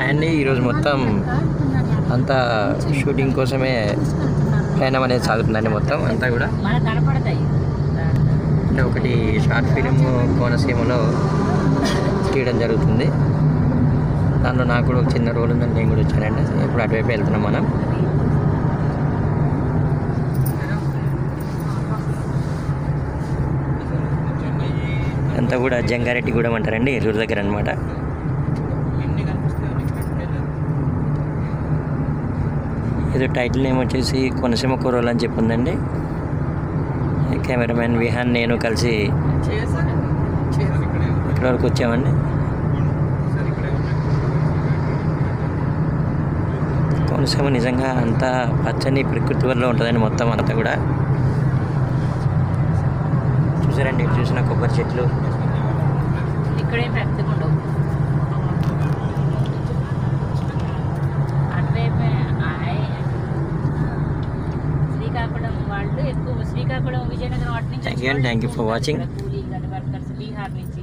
And ఈరోజు మొత్తం అంతా షూటింగ్ కోసమే ప్రయాణం అనేది సాగుతుందండి. మొత్తం అంతా కూడా అంటే ఒకటి షార్ట్ ఫిలిం కోనసీమలో తీయడం జరుగుతుంది. దాంట్లో నాకు కూడా ఒక చిన్న రోల్ ఉందని నేను కూడా వచ్చానండి. ఇప్పుడు అటువైపు వెళ్తున్నాం మనం. అంతా కూడా జంగారెడ్డిగూడెం అంటారండి, ఎల్లూరు దగ్గర అనమాట. ఇది టైటిల్ నేమ్ వచ్చేసి కొనసీమ కూరలు అని చెప్పిందండి. కెమెరామెన్ విహాన్ నేను కలిసి ఇక్కడ వరకు వచ్చామండి. కోనసీమ నిజంగా అంతా పచ్చని ప్రకృతి వల్ల ఉంటుందండి. మొత్తం అంతా కూడా చూసారండి, చూసిన కొబ్బరి చెట్లు ఇక్కడే పెద్దగుండవు. శ్రీకాకుళం వాళ్ళు ఎక్కువ, శ్రీకాకుళం విజయనగరం వాటి నుంచి. Thank you for watching. Coolie workers Bihar నుంచి